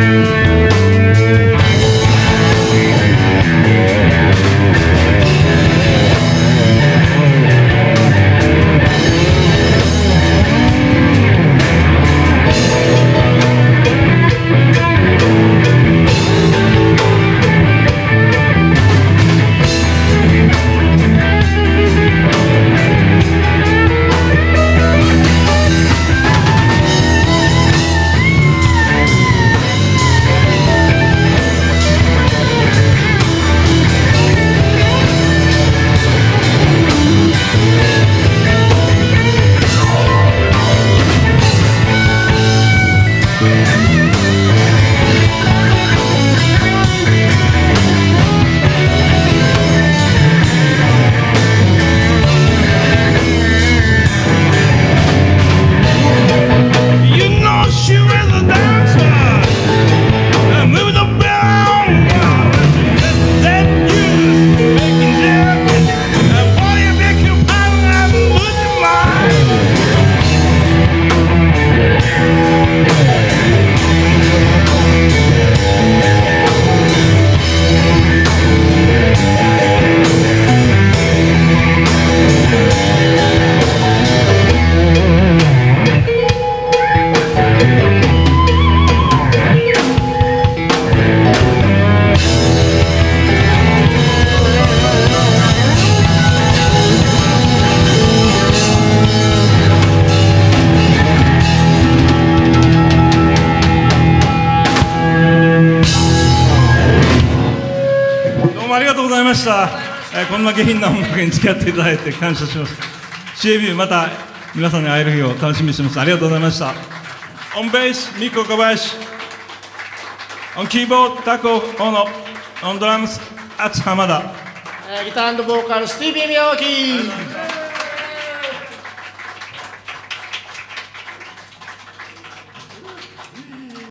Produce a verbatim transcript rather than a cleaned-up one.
こんな下品な音楽に付き合っていただいて感謝します。シーエービー また皆さんに会える日を楽しみにしてます。ありがとうございました。オンベース、ミコ小林。オンキーボード、タコ、オノ。オンドラムス、アツ浜田。 ギター&ボーカル、スティービー・ミヤワキ。